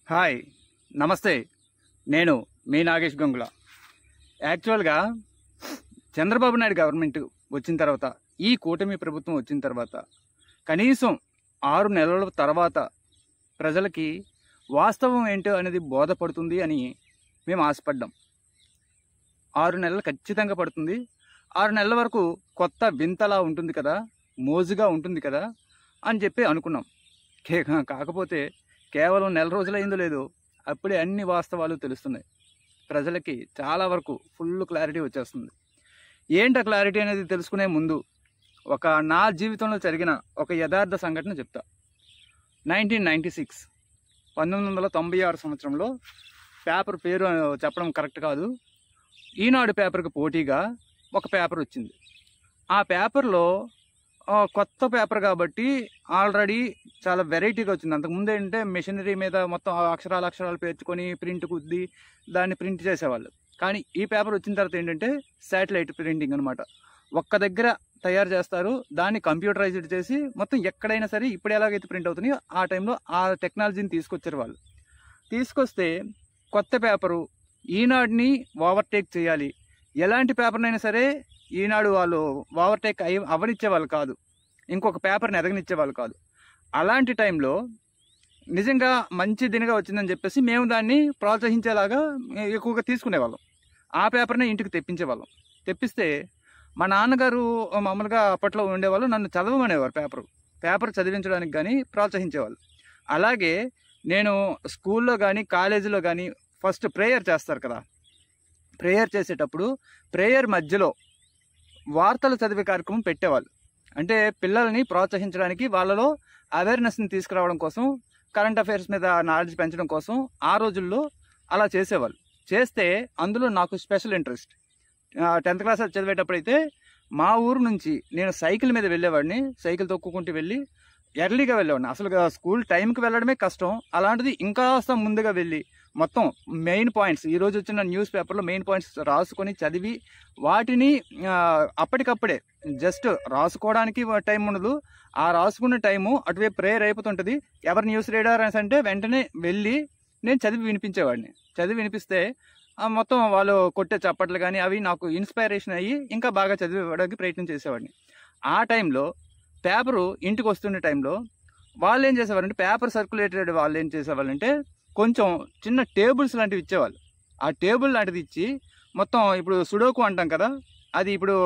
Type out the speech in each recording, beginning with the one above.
Hi, నమస్తే. నేను మీ నాగేష్ గంగుల. యాక్చువల్గా చంద్రబాబు నాయుడు గవర్నమెంట్ వచ్చిన తర్వాత, ఈ కూటమి ప్రభుత్వం వచ్చిన తర్వాత కనీసం 6 నెలల తర్వాత ప్రజలకి వాస్తవం ఏంటో అనేది బోధపడుతుంది అని మేము ఆశపడ్డాం. 6 నెలలు ఖచ్చితంగా పడుతుంది. 6 నెలల వరకు కొత్త వింతలా ఉంటుంది కదా, మోజుగా ఉంటుంది కదా అని చెప్పి అనుకున్నాం. కాకపోతే కేవలం నెల రోజులైందో లేదో అప్పుడే అన్ని వాస్తవాలు తెలుస్తున్నాయి. ప్రజలకి చాలా వరకు ఫుల్ క్లారిటీ వచ్చేస్తుంది. ఏంటి ఆ క్లారిటీ అనేది తెలుసుకునే ముందు నా జీవితంలో జరిగిన ఒక యథార్థ సంఘటన చెప్తా. 1996 సంవత్సరంలో, పేపర్ పేరు చెప్పడం కరెక్ట్ కాదు, ఈనాడు పేపర్కి పోటీగా ఒక పేపర్ వచ్చింది. ఆ పేపర్లో కొత్త పేపర్ కాబట్టి ఆల్రెడీ చాలా వెరైటీగా వచ్చింది. అంతకుముందు ఏంటంటే మెషినరీ మీద మొత్తం అక్షరాలు పేర్చుకొని ప్రింట్ కుద్ది దాన్ని ప్రింట్ చేసేవాళ్ళు. కానీ ఈ పేపర్ వచ్చిన తర్వాత ఏంటంటే శాటిలైట్ ప్రింటింగ్ అనమాట. ఒక్క దగ్గర తయారు చేస్తారు, దాన్ని కంప్యూటరైజ్డ్ చేసి మొత్తం ఎక్కడైనా సరే ఇప్పుడు ఎలాగైతే ప్రింట్ అవుతున్నాయో ఆ టైంలో ఆ టెక్నాలజీని తీసుకొచ్చారు వాళ్ళు. తీసుకొస్తే కొత్త పేపరు ఈనాడుని ఓవర్టేక్ చేయాలి. ఎలాంటి పేపర్నైనా సరే ఈనాడు వాళ్ళు ఓవర్టేక్ అవనిచ్చేవాళ్ళు కాదు, ఇంకొక పేపర్ని ఎదగనిచ్చేవాళ్ళు కాదు. అలాంటి టైంలో నిజంగా మంచి దినగా వచ్చిందని చెప్పేసి మేము దాన్ని ప్రోత్సహించేలాగా ఎక్కువగా తీసుకునేవాళ్ళం. ఆ పేపర్ని ఇంటికి తెప్పించేవాళ్ళం. తెప్పిస్తే మా నాన్నగారు మామూలుగా అప్పట్లో ఉండేవాళ్ళు, నన్ను చదవమనేవారు. పేపర్ చదివించడానికి కానీ ప్రోత్సహించేవాళ్ళు. అలాగే నేను స్కూల్లో కానీ కాలేజీలో కానీ ఫస్ట్ ప్రేయర్ చేస్తారు కదా, ప్రేయర్ చేసేటప్పుడు ప్రేయర్ మధ్యలో వార్తలు చదివే కార్యక్రమం పెట్టేవాళ్ళు. అంటే పిల్లల్ని ప్రోత్సహించడానికి, వాళ్ళలో అవేర్నెస్ని తీసుకురావడం కోసం, కరెంట్ అఫైర్స్ మీద నాలెడ్జ్ పెంచడం కోసం ఆ రోజుల్లో అలా చేసేవాళ్ళు. చేస్తే అందులో నాకు స్పెషల్ ఇంట్రెస్ట్. 10th క్లాస్ చదివేటప్పుడైతే మా ఊరు నుంచి నేను సైకిల్ మీద వెళ్ళేవాడిని. సైకిల్ తొక్కుకుంటూ వెళ్ళి ఎర్లీగా వెళ్ళేవాడిని. అసలు స్కూల్ టైంకి వెళ్ళడమే కష్టం, అలాంటిది ఇంకాస్త ముందుగా వెళ్ళి మొత్తం మెయిన్ పాయింట్స్, ఈరోజు వచ్చిన న్యూస్ పేపర్లో మెయిన్ పాయింట్స్ రాసుకొని చదివి వాటిని అప్పటికప్పుడే, జస్ట్ రాసుకోవడానికి టైం ఉండదు, ఆ రాసుకున్న టైము అటువైపు ప్రేయర్ అయిపోతుంటుంది. ఎవరు న్యూస్ రీడర్ అని అంటే వెంటనే వెళ్ళి నేను చదివి వినిపించేవాడిని. చదివి వినిపిస్తే మొత్తం వాళ్ళు కొట్టే చప్పట్లు కానీ అవి నాకు ఇన్స్పైరేషన్ అయ్యి ఇంకా బాగా చదివేయడానికి ప్రయత్నం చేసేవాడిని. ఆ టైంలో పేపరు ఇంటికి వస్తున్న టైంలో వాళ్ళు ఏం చేసేవారంటే, పేపర్ సర్క్యులేటెడ్ వాళ్ళు ఏం చేసేవాళ్ళంటే కొంచెం చిన్న టేబుల్స్ లాంటివి ఇచ్చేవాళ్ళు. ఆ టేబుల్ లాంటిది ఇచ్చి మొత్తం ఇప్పుడు సుడోకు అంటాం కదా, అది ఇప్పుడు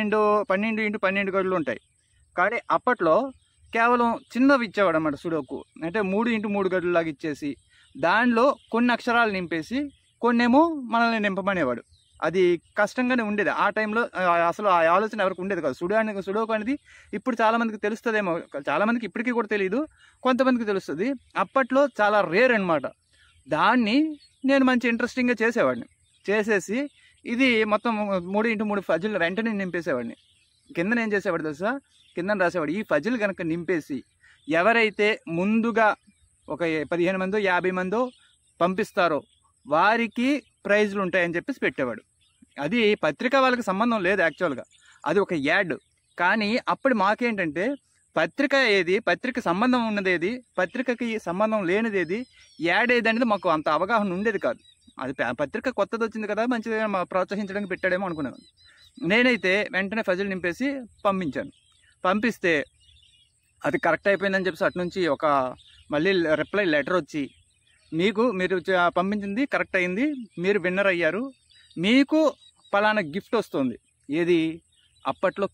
12x12 గడులు ఉంటాయి. కానీ అప్పట్లో కేవలం చిన్నవి ఇచ్చేవాడు అన్నమాట సుడోకు. అంటే 3x3 గడులు లాగా ఇచ్చేసి దానిలో కొన్ని అక్షరాలు నింపేసి కొన్నేమో మనల్ని నింపమనేవాడు. అది కష్టంగానే ఉండేది ఆ టైంలో. అసలు ఆ ఆలోచన ఎవరికి ఉండేది కాదు. సుడోకు అనేది ఇప్పుడు చాలామందికి తెలుస్తుందేమో, చాలామందికి ఇప్పటికీ కూడా తెలియదు, కొంతమందికి తెలుస్తుంది. అప్పట్లో చాలా రేర్ అనమాట. దాన్ని నేను మంచి ఇంట్రెస్టింగ్గా చేసేవాడిని. చేసేసి ఇది మొత్తం 3x3 ఫజిల్ వెంటనే నింపేసేవాడిని. కిందన ఏం చేసేవాడు తెలుసా, కిందన రాసేవాడు, ఈ ఫజిల్ కనుక నింపేసి ఎవరైతే ముందుగా ఒక 15 మందో 50 మందో పంపిస్తారో వారికి ప్రైజ్లు ఉంటాయని చెప్పేసి పెట్టేవాడు. అది పత్రిక వాళ్ళకి సంబంధం లేదు యాక్చువల్గా, అది ఒక యాడ్. కానీ అప్పుడు మాకేంటంటే పత్రిక ఏది, పత్రిక సంబంధం ఉన్నదేది, పత్రికకి సంబంధం లేనిదేది, యాడ్ ఏది అనేది మాకు అంత అవగాహన ఉండేది కాదు. అది పత్రిక కొత్తది వచ్చింది కదా, మంచిగా ప్రోత్సహించడానికి పెట్టాడేమో అనుకున్నాను. నేనైతే వెంటనే ఫజిల్ నింపేసి పంపించాను. పంపిస్తే అది కరెక్ట్ అయిపోయిందని చెప్పేసి అటు నుంచి మళ్ళీ రిప్లై లెటర్ వచ్చి, మీరు పంపించింది కరెక్ట్ అయింది, మీరు విన్నర్ అయ్యారు, మీకు పలానా గిఫ్ట్ వస్తుంది. ఏది, అప్పట్లో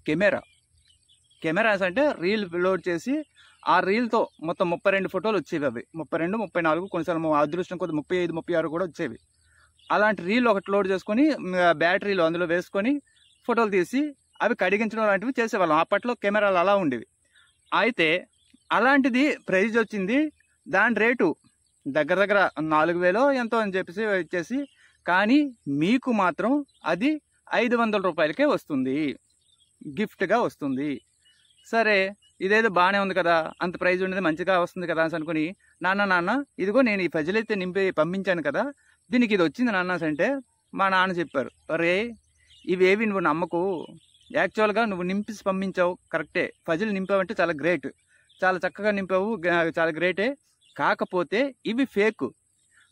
కెమెరాస్ అంటే రీల్ లోడ్ చేసి ఆ రీల్తో మొత్తం 32 ఫోటోలు వచ్చేవి. అవి 32, 34, కొన్నిసార్లు అదృష్టం కొద్ది 35, 36 కూడా వచ్చేవి. అలాంటి రీల్ ఒకటి లోడ్ చేసుకొని బ్యాటరీలో అందులో వేసుకొని ఫోటోలు తీసి అవి కడిగించడం లాంటివి చేసేవాళ్ళం. అప్పట్లో కెమెరాలు అలా ఉండేవి. అయితే అలాంటిది ప్రైజ్ వచ్చింది. దాని రేటు దగ్గర 4000 ఎంతో అని చెప్పేసి ఇచ్చేసి, కానీ మీకు మాత్రం అది 500 రూపాయలకే వస్తుంది, గిఫ్ట్గా వస్తుంది. సరే, ఇదేదో బాగానే ఉంది కదా, అంత ప్రైజ్ ఉండేది మంచిగా వస్తుంది కదా అని అనుకుని, నాన్న ఇదిగో నేను ఈ ఫజిల్ అయితే నింపి పంపించాను కదా, దీనికి ఇది వచ్చింది నాన్న అంటే మా నాన్న చెప్పారు, అరే ఇవేవి నువ్వు నమ్మకు, యాక్చువల్గా నువ్వు నింపి పంపించావు కరెక్టే, ఫజిల్ నింపావంటే చాలా గ్రేట్, చాలా చక్కగా నింపావు, చాలా గ్రేటే, కాకపోతే ఇవి ఫేక్,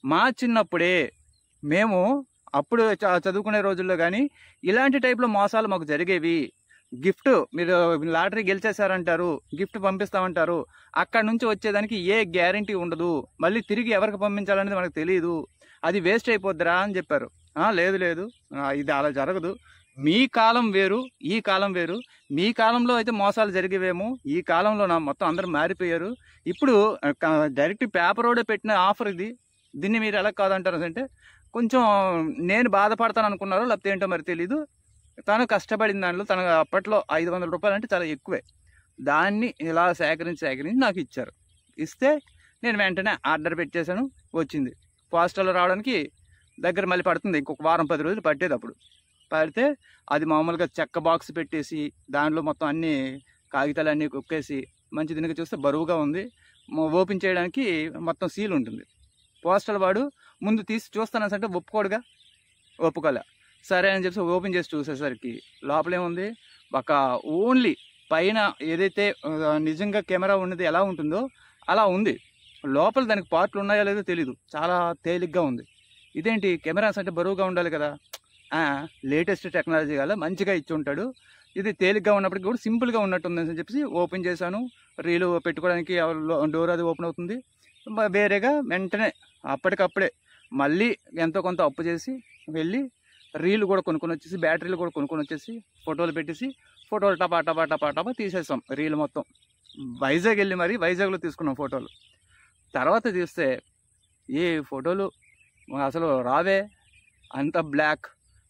మా చిన్నప్పుడే మేము అప్పుడు చదువుకునే రోజుల్లో కానీ ఇలాంటి టైప్లో మోసాలు మాకు జరిగేవి. గిఫ్ట్ మీరు లాటరీ గెలిచేశారంటారు, గిఫ్ట్ పంపిస్తామంటారు, అక్కడ నుంచి వచ్చేదానికి ఏ గ్యారంటీ ఉండదు, మళ్ళీ తిరిగి ఎవరికి పంపించాలనేది మనకు తెలియదు, అది వేస్ట్ అయిపోద్దిరా అని చెప్పారు. లేదు లేదు, ఇది అలా జరగదు, మీ కాలం వేరు ఈ కాలం వేరు, మీ కాలంలో అయితే మోసాలు జరిగేవేమో, ఈ కాలంలో మొత్తం అందరూ మారిపోయారు, ఇప్పుడు డైరెక్ట్ పేపర్ రోడే పెట్టిన ఆఫర్ ఇది, దీన్ని మీరు ఎలా కాదంటారు అంటే కొంచెం నేను బాధపడతాను అనుకున్నారో లేకపోతే ఏంటో మరి తెలీదు. తను కష్టపడిన దాంట్లో తన అప్పట్లో 500 రూపాయలు అంటే చాలా ఎక్కువే, దాన్ని ఇలా సేకరించి నాకు ఇచ్చారు. ఇస్తే నేను వెంటనే ఆర్డర్ పెట్టేశాను, వచ్చింది. పోస్టల్లో రావడానికి దగ్గర మళ్ళీ పడుతుంది, ఇంకొక వారం 10 రోజులు పట్టేది. అప్పుడు పడితే అది మామూలుగా చెక్క బాక్స్ పెట్టేసి దాంట్లో మొత్తం అన్ని కాగితాలు అన్నీ కుక్కేసి మంచి దీనికి చూస్తే బరువుగా ఉంది, ఓపెన్ చేయడానికి మొత్తం సీల్ ఉంటుంది. పోస్టల్ వాడు ముందు తీసి చూస్తాను అంటే ఒప్పుకోలే. సరే అని చెప్పి ఓపెన్ చేసి చూసేసరికి లోపలేముంది, ఒక ఓన్లీ పైన ఏదైతే నిజంగా కెమెరా ఉన్నది ఎలా ఉంటుందో అలా ఉంది, లోపల దానికి పార్ట్లు ఉన్నాయో లేదో తెలీదు, చాలా తేలిగ్గా ఉంది. ఇదేంటి కెమెరాస్ అంటే బరువుగా ఉండాలి కదా, లేటెస్ట్ టెక్నాలజీ కదా మంచిగా ఇచ్చి ఉంటాడు, ఇది తేలిగ్గా ఉన్నప్పటికీ కూడా సింపుల్గా ఉన్నట్టుంది అని చెప్పేసి ఓపెన్ చేశాను. రీలు పెట్టుకోవడానికి డోర్ అది ఓపెన్ అవుతుంది. వేరేగా వెంటనే అప్పటికప్పుడే మళ్ళీ ఎంతో కొంత అప్పు చేసి వెళ్ళి రీలు కూడా కొనుక్కొని వచ్చేసి, బ్యాటరీలు కూడా కొనుక్కొని వచ్చేసి, ఫోటోలు పెట్టేసి, ఫోటోలు టపా తీసేసాం. రీలు మొత్తం వైజాగ్ వెళ్ళి మరి వైజాగ్లో తీసుకున్నాం ఫోటోలు. తర్వాత తీస్తే ఏ ఫోటోలు అసలు రావే, అంత బ్లాక్.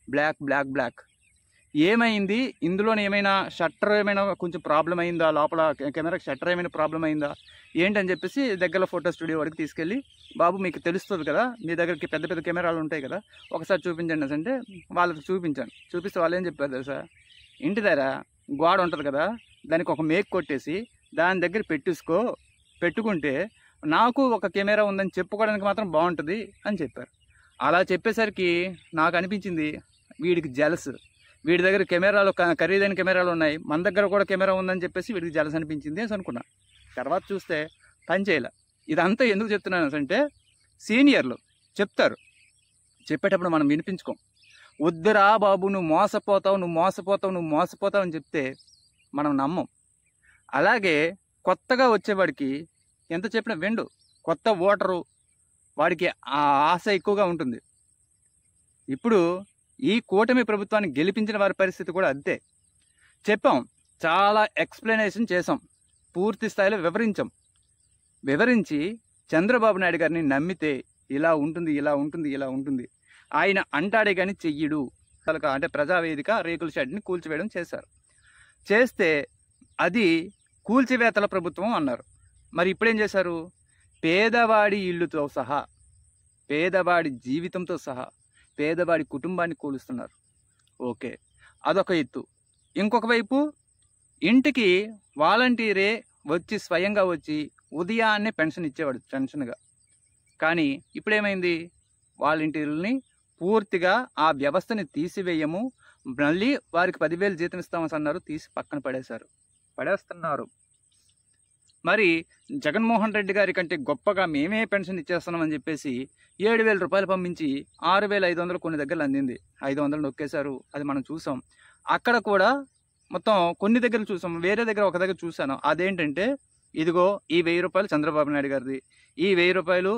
ఏమైంది ఇందులోనే, ఏమైనా షట్టర్ ఏమైనా కొంచెం ప్రాబ్లం అయిందా, లోపల కెమెరా షట్టర్ ఏమైనా ప్రాబ్లం అయిందా ఏంటని చెప్పేసి దగ్గరలో ఫోటో స్టూడియో వాడికి తీసుకెళ్ళి, బాబు మీకు తెలుస్తుంది కదా, మీ దగ్గరికి పెద్ద పెద్ద కెమెరాలు ఉంటాయి కదా, ఒకసారి చూపించండి అంటే వాళ్ళకి చూపిస్తే వాళ్ళు ఏం చెప్పారు తెలుసా, ఇంటి దగ్గర గోడ ఉంటుంది కదా దానికి ఒక మేక్ కొట్టేసి దాని దగ్గర పెట్టుకుంటే నాకు ఒక కెమెరా ఉందని చెప్పుకోవడానికి మాత్రం బాగుంటుంది అని చెప్పారు. అలా చెప్పేసరికి నాకు అనిపించింది వీడికి జలస్, వీడి దగ్గర కెమెరాలు ఖరీదైన కెమెరాలు ఉన్నాయి, మన దగ్గర కూడా కెమెరా ఉందని చెప్పేసి వీడికి జలస్ అనిపించింది అని అనుకున్నా. తర్వాత చూస్తే పని చేయలే. ఇదంతా ఎందుకు చెప్తున్నాను అంటే సీనియర్లు చెప్తారు, చెప్పేటప్పుడు మనం వినిపించుకోం. వద్దురా బాబు నువ్వు మోసపోతావు అని చెప్తే మనం నమ్మం. అలాగే కొత్తగా వచ్చేవాడికి ఎంత చెప్పినా విండు, కొత్త ఓటరు వాడికి ఆ ఆశ ఎక్కువగా ఉంటుంది. ఇప్పుడు ఈ కూటమి ప్రభుత్వాన్ని గెలిపించిన వారి పరిస్థితి కూడా అంతే. చెప్పాం, చాలా ఎక్స్ప్లెనేషన్ చేసాం, పూర్తి స్థాయిలో వివరించి చంద్రబాబు నాయుడు గారిని నమ్మితే ఇలా ఉంటుంది ఆయన అంటాడే కానీ చెయ్యడు. అంటే ప్రజావేదిక రేకుల షెడ్ని కూల్చివేయడం చేస్తే అది కూల్చివేతల ప్రభుత్వం అన్నారు. మరి ఇప్పుడేం చేశారు, పేదవాడి ఇల్లుతో సహా, పేదవాడి జీవితంతో సహా, పేదవాడి కుటుంబాన్ని కూలుస్తున్నారు. ఓకే, అదొక ఎత్తు. ఇంకొక వైపు ఇంటికి వాలంటీరే స్వయంగా వచ్చి ఉదయాన్నే పెన్షన్ ఇచ్చేవాడు పెన్షన్గా. కానీ ఇప్పుడేమైంది, వాలంటీర్లని పూర్తిగా ఆ వ్యవస్థని తీసివేయము, మళ్ళీ వారికి 10,000 జీతం ఇస్తామని అన్నారు, తీసి పక్కన పడేస్తున్నారు. మరి జగన్మోహన్ రెడ్డి గారి కంటే గొప్పగా మేమే పెన్షన్ ఇచ్చేస్తున్నామని చెప్పేసి 7,000 రూపాయలు పంపించి 6,500 కొన్ని దగ్గరలు అందింది, 500 నొక్కేశారు. అది మనం చూసాం. అక్కడ కూడా మొత్తం కొన్ని దగ్గర చూసాం, వేరే దగ్గర ఒక దగ్గర చూశాను. అదేంటంటే ఇదిగో ఈ 1,000 రూపాయలు చంద్రబాబు నాయుడు గారిది, ఈ 1,000 రూపాయలు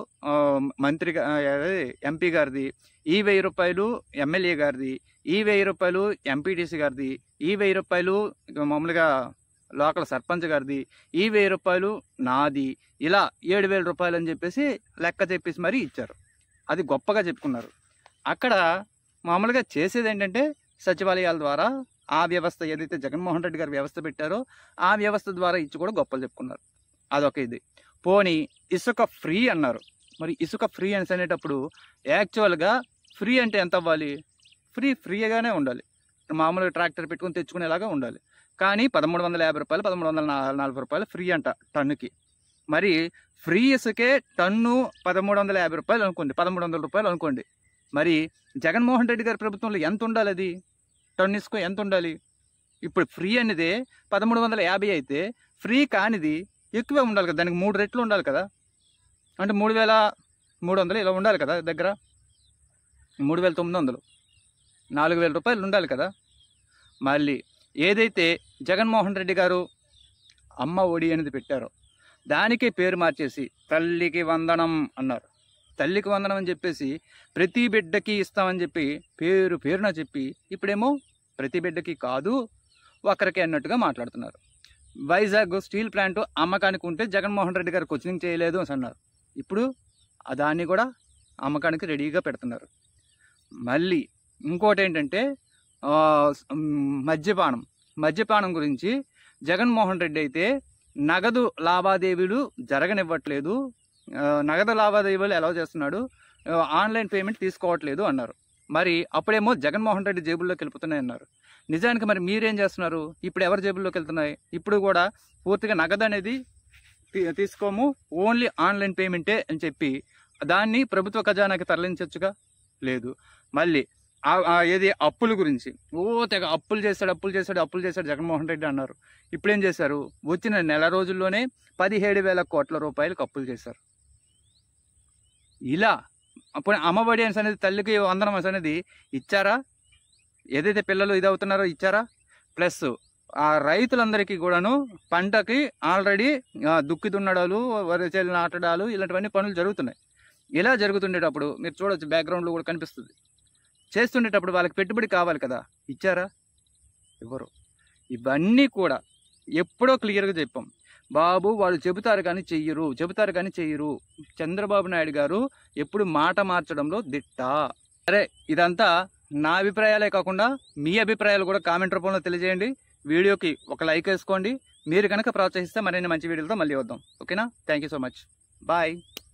ఎంపీ గారిది, ఈ 1,000 రూపాయలు ఎమ్మెల్యే గారిది, ఈ 1,000 రూపాయలు ఎంపీటీసీ గారిది, ఈ 1,000 రూపాయలు మామూలుగా లోకల్ సర్పంచ్ గారిది, ఈ 1,000 రూపాయలు నాది, ఇలా 7,000 రూపాయలు అని చెప్పేసి లెక్క చెప్పేసి మరీ ఇచ్చారు. అది గొప్పగా చెప్పుకున్నారు. అక్కడ మామూలుగా చేసేది ఏంటంటే సచివాలయాల ద్వారా ఆ వ్యవస్థ ఏదైతే జగన్మోహన్ రెడ్డి గారు వ్యవస్థ పెట్టారో ఆ వ్యవస్థ ద్వారా ఇచ్చి కూడా గొప్పలు చెప్పుకున్నారు. అదొక ఇది. పోనీ ఇసుక ఫ్రీ అన్నారు. మరి ఇసుక ఫ్రీ అని అనేటప్పుడు యాక్చువల్గా ఫ్రీ అంటే ఎంత అవ్వాలి, ఫ్రీగానే ఉండాలి, మామూలుగా ట్రాక్టర్ పెట్టుకుని తెచ్చుకునేలాగా ఉండాలి. కానీ 1,350 రూపాయలు 1,340 రూపాయలు ఫ్రీ అంట టన్నుకి. మరి ఫ్రీ ఇసుకే టన్ను 1,350 రూపాయలు అనుకోండి, 1,300 రూపాయలు అనుకోండి. మరి జగన్మోహన్ రెడ్డి గారి ప్రభుత్వంలో ఎంత ఉండాలి, అది టన్ను ఇసుక ఎంత ఉండాలి? ఇప్పుడు ఫ్రీ అనేది 1,350 అయితే ఫ్రీ కానిది ఎక్కువే ఉండాలి కదా, దానికి 3 రెట్లు ఉండాలి కదా. అంటే 3,000 300 ఇలా ఉండాలి కదా దగ్గర, 3900, 4000 రూపాయలు ఉండాలి కదా. మళ్ళీ ఏదైతే జగన్మోహన్ రెడ్డి గారు అమ్మ ఒడి అనేది పెట్టారో దానికే పేరు మార్చేసి తల్లికి వందనం అన్నారు. తల్లికి వందనం అని చెప్పేసి ప్రతి బిడ్డకి ఇస్తామని చెప్పి పేరున చెప్పి ఇప్పుడేమో ప్రతి బిడ్డకి కాదు ఒకరికి అన్నట్టుగా మాట్లాడుతున్నారు. వైజాగ్ స్టీల్ ప్లాంట్ అమ్మకానికి ఉంటే జగన్మోహన్ రెడ్డి గారు కోచింగ్ చేయలేదు అని అన్నారు. ఇప్పుడు దాన్ని కూడా అమ్మకానికి రెడీగా పెడుతున్నారు. మళ్ళీ ఇంకోటి ఏంటంటే మద్యపానం గురించి జగన్మోహన్ రెడ్డి అయితే నగదు లావాదేవీలు జరగనివ్వట్లేదు, నగదు లావాదేవీలు ఎలా చేస్తున్నాడు, ఆన్లైన్ పేమెంట్ తీసుకోవట్లేదు అన్నారు. మరి అప్పుడేమో జగన్మోహన్ రెడ్డి జేబుల్లోకి వెళ్ళిపోతున్నాయి అన్నారు. నిజానికి మరి మీరేం చేస్తున్నారు? ఇప్పుడు ఎవరి జేబుల్లోకి వెళ్తున్నాయి? ఇప్పుడు కూడా పూర్తిగా నగదు అనేది తీసుకోము, ఓన్లీ ఆన్లైన్ పేమెంటే అని చెప్పి దాన్ని ప్రభుత్వ ఖజానాకి తరలించవచ్చుగా, లేదు. మళ్ళీ ఏది అప్పుల గురించి తెగ అప్పులు చేశాడు జగన్మోహన్ రెడ్డి అన్నారు. ఇప్పుడేం చేశారు? వచ్చిన నెల రోజుల్లోనే 17,000 కోట్ల రూపాయలకు అప్పులు చేశారు. ఇలా అప్పుడు అమ్మఒడి అనేది తల్లికి వందనం అనేది ఇచ్చారా? ఏదైతే పిల్లలు ఇదవుతున్నారో ఇచ్చారా? ప్లస్ ఆ రైతులందరికీ కూడాను పంటకి ఆల్రెడీ దుక్కి దున్నడాలు, వరి చేలు నాటడాలు ఇలాంటివన్నీ పనులు జరుగుతున్నాయి. ఇలా జరుగుతుండేటప్పుడు మీరు చూడొచ్చు, బ్యాక్గ్రౌండ్లో కూడా కనిపిస్తుంది. చేస్తుండేటప్పుడు వాళ్ళకి పెట్టుబడి కావాలి కదా, ఇచ్చారా? ఎవరు? ఇవన్నీ కూడా ఎప్పుడో క్లియర్గా చెప్పాం. బాబు వాళ్ళు చెబుతారు కానీ చెయ్యరు. చంద్రబాబు నాయుడు గారు ఎప్పుడు మాట మార్చడంలో దిట్ట. సరే, ఇదంతా నా అభిప్రాయాలే కాకుండా మీ అభిప్రాయాలు కూడా కామెంట్ రూపంలో తెలియజేయండి. వీడియోకి ఒక లైక్ వేసుకోండి. మీరు కనుక ప్రోత్సహిస్తే మరిన్ని మంచి వీడియోలతో మళ్ళీ వద్దాం. ఓకేనా? Thank you so much. Bye.